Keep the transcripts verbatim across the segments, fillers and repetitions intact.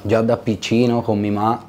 Già da piccino con mia mamma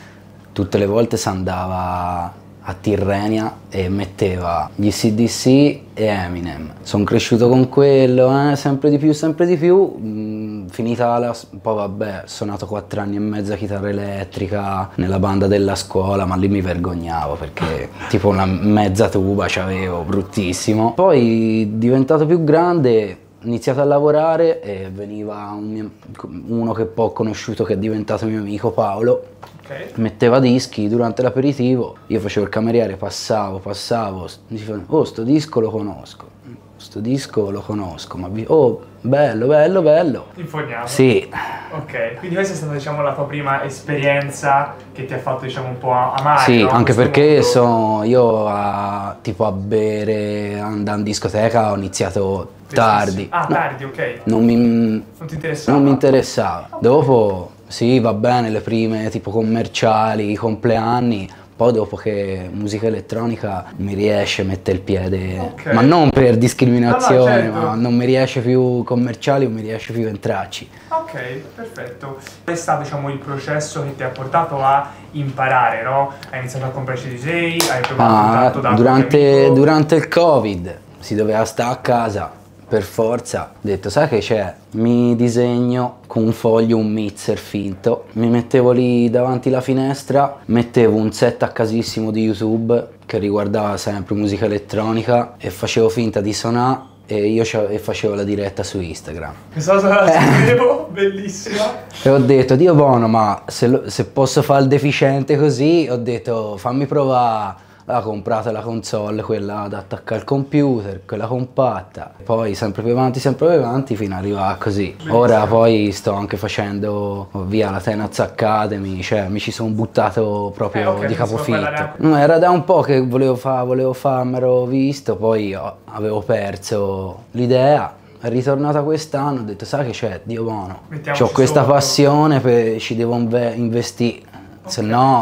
tutte le volte si andava a Tirrenia e metteva gli A C D C e Eminem. Sono cresciuto con quello, eh, sempre di più, sempre di più. Mm, finita la... poi vabbè, ho suonato quattro anni e mezzo a chitarra elettrica nella banda della scuola, ma lì mi vergognavo perché tipo una mezza tuba c'avevo, bruttissimo. Poi diventato più grande, ho iniziato a lavorare e veniva un mio, uno che poi ho conosciuto che è diventato mio amico, Paolo. Okay. Metteva dischi durante l'aperitivo, io facevo il cameriere, passavo, passavo, mi diceva, oh sto disco lo conosco, sto disco lo conosco, ma oh bello, bello, bello. Infognato? Sì. Ok, quindi questa è stata diciamo la tua prima esperienza che ti ha fatto diciamo un po' amare. Sì, no? anche Questo perché mondo... sono, io a, tipo a bere, andare in discoteca ho iniziato tardi. Ah, no, tardi, ok. Non mi, non ti interessava? Non mi interessava. Okay. Dopo sì, va bene, le prime tipo commerciali, i compleanni, poi dopo che musica elettronica mi riesce a mettere il piede, okay. Ma non per discriminazione, no, no, certo. Ma non mi riesce più commerciali, non mi riesce più entrarci. Ok, perfetto. Qual è stato diciamo il processo che ti ha portato a imparare, no? Hai iniziato a comprare C D J, hai provato ah, tanto da durante, durante il Covid si doveva stare a casa. Per forza, ho detto, sai che c'è? Mi disegno con un foglio un mixer finto, mi mettevo lì davanti alla finestra, mettevo un set a casissimo di YouTube che riguardava sempre musica elettronica e facevo finta di suonare e io e facevo la diretta su Instagram. Questa cosa la sapevo, bellissima. E ho detto, Dio buono, ma se, lo, se posso fare il deficiente così, ho detto, fammi provare. Ha comprato la console, quella da attaccare al computer, quella compatta, poi sempre più avanti, sempre più avanti fino ad arrivare così. Ora poi sto anche facendo via la Tenaz Academy, cioè mi ci sono buttato proprio eh, okay, di capofitto. No, era da un po' che volevo fare, volevo fare, mi ero visto, poi oh, avevo perso l'idea. È ritornata quest'anno, ho detto sai che c'è, Dio buono, ho questa sotto. passione, per, ci devo investire. Okay. Se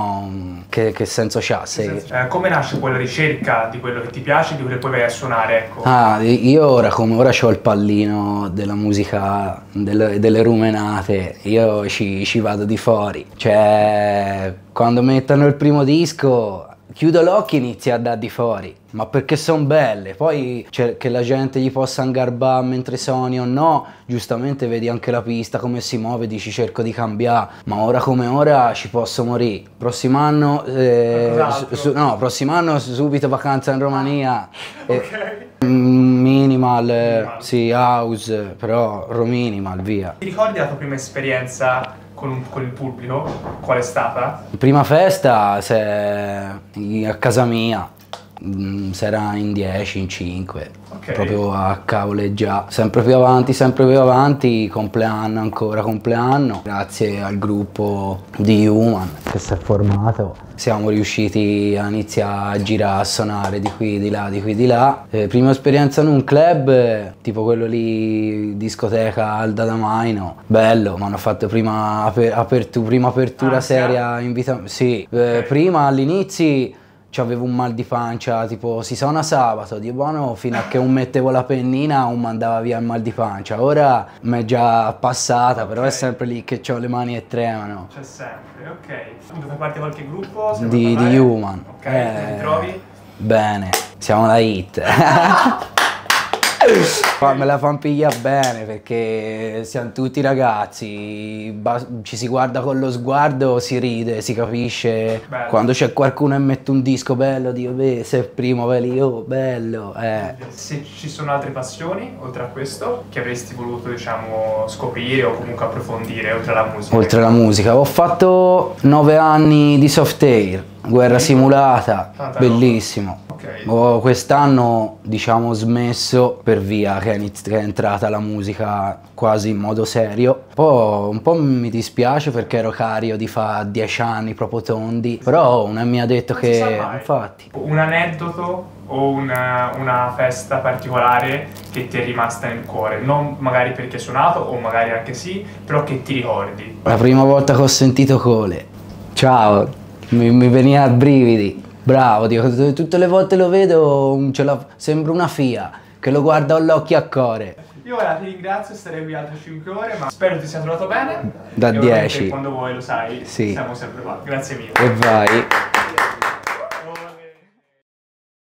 no, che, che senso c'ha? Se... Eh, come nasce quella ricerca di quello che ti piace e di quello che poi vai a suonare? Ecco. Ah, io ora come ora ho il pallino della musica, delle, delle rumenate, io ci, ci vado di fuori. Cioè, quando mettono il primo disco, chiudo l'occhio e inizio a dare di fuori. Ma perché sono belle, poi cioè, che la gente gli possa ingarbare mentre suoni o no, giustamente vedi anche la pista come si muove, dici cerco di cambiare, ma ora come ora ci posso morire. Prossimo anno, eh, su, su, no, prossimo anno subito vacanza in Romania, eh, okay. minimal, minimal, sì, house, però minimal, via. Ti ricordi la tua prima esperienza con, un, con il pubblico? Qual è stata? Prima festa se, a casa mia. Si era in dieci, in cinque, okay. Proprio a cavoleggiare, sempre più avanti, sempre più avanti, compleanno ancora, compleanno. Grazie al gruppo di Human che si è formato, siamo riusciti a iniziare a girare, a suonare di qui, di là, di qui, di là. Eh, prima esperienza in un club, tipo quello lì, discoteca Alda D'Amaino, bello, mi hanno fatto prima, aper apertu prima apertura ah, seria, invita sì, okay. eh, prima all'inizio c'avevo un mal di pancia, tipo si suona sabato, di buono, fino a che non mettevo la pennina non mandava via il mal di pancia. Ora mi è già passata, okay. Però è sempre lì che ho le mani e tremano. C'è sempre, ok. Tu fai parte di qualche gruppo? Di, di Human. Ok, eh, come ti trovi? Bene, siamo la hit. Me la fan piglia bene perché siamo tutti ragazzi, ci si guarda con lo sguardo, si ride, si capisce. Bello. Quando c'è qualcuno e mette un disco bello, dico beh, se è primo, bello, oh, bello. Eh. Se ci sono altre passioni, oltre a questo, che avresti voluto diciamo scoprire o comunque approfondire oltre alla musica? Oltre alla musica, ho fatto nove anni di soft air, guerra simulata, ah, bellissimo. Okay. Quest'anno diciamo smesso per via che è, che è entrata la musica quasi in modo serio. Poi un po' mi dispiace perché ero carico di fare dieci anni proprio tondi, però una mi ha detto non che infatti. Un aneddoto o una, una festa particolare che ti è rimasta nel cuore, non magari perché hai suonato o magari anche sì, però che ti ricordi? La prima volta che ho sentito Cole, ciao, mi, mi veniva a brividi. Bravo, dico, tutte le volte lo vedo, la, sembra una fia, che lo guarda all'occhio a core. Io ora ti ringrazio, starei qui altre cinque ore, ma spero ti sia trovato bene. Da dieci. Quando vuoi, lo sai, sì. siamo sempre qua. Grazie mille. E vai.